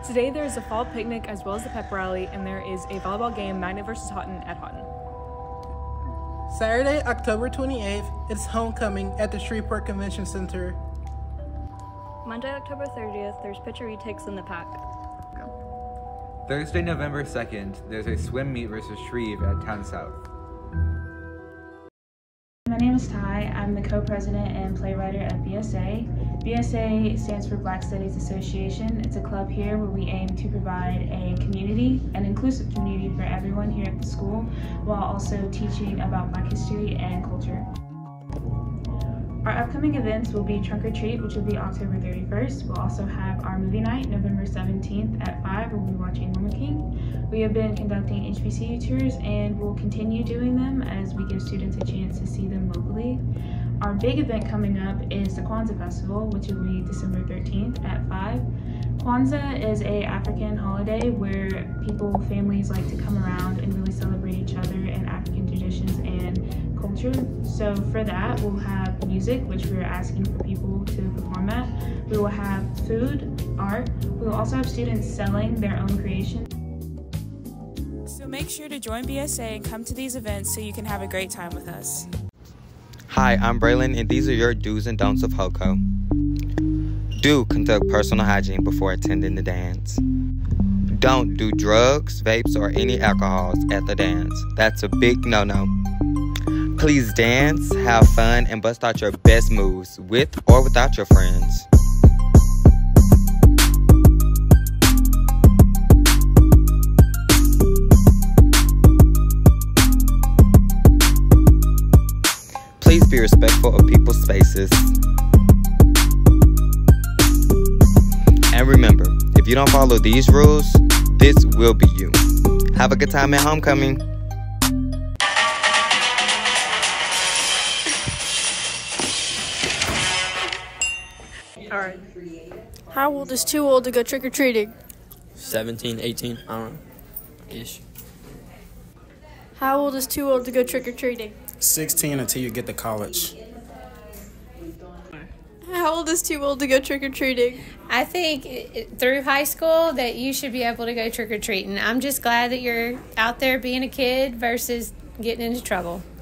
Today there is a fall picnic as well as a pep rally, and there is a volleyball game, Magnet versus Houghton at Houghton. Saturday, October 28th, it's homecoming at the Shreveport Convention Center. Monday, October 30th, there's pitcher retakes in the pack. Thursday, November 2nd, there's a swim meet versus Shreve at Town South. My name is Ty. I'm the co-president and playwriter at BSA. BSA stands for Black Studies Association. It's a club here where we aim to provide a community, an inclusive community for everyone here at the school, while also teaching about Black history and culture. Our upcoming events will be Trunk or Treat, which will be October 31st. We'll also have our movie night, November 17th at 5, where we'll be watching Woman King. We have been conducting HBCU tours and we'll continue doing them as we give students a chance to see them locally. Our big event coming up is the Kwanzaa Festival, which will be December 13th at 5. Kwanzaa is an African holiday where families like to come around and really celebrate each other and African traditions and culture. So for that, we'll have music, which we're asking for people to perform at. We will have food, art. We will also have students selling their own creations. So make sure to join BSA and come to these events so you can have a great time with us. Hi, I'm Braylon, and these are your do's and don'ts of HOCO. Do conduct personal hygiene before attending the dance. Don't do drugs, vapes, or any alcohols at the dance. That's a big no-no. Please dance, have fun, and bust out your best moves with or without your friends. Please be respectful of people's spaces. And remember, if you don't follow these rules, this will be you. Have a good time at homecoming. Alright. How old is too old to go trick-or-treating? 17, 18, I don't know, ish. How old is too old to go trick-or-treating? 16 until you get to college. How old is too old to go trick-or-treating? I think through high school that you should be able to go trick-or-treating. I'm just glad that you're out there being a kid versus getting into trouble.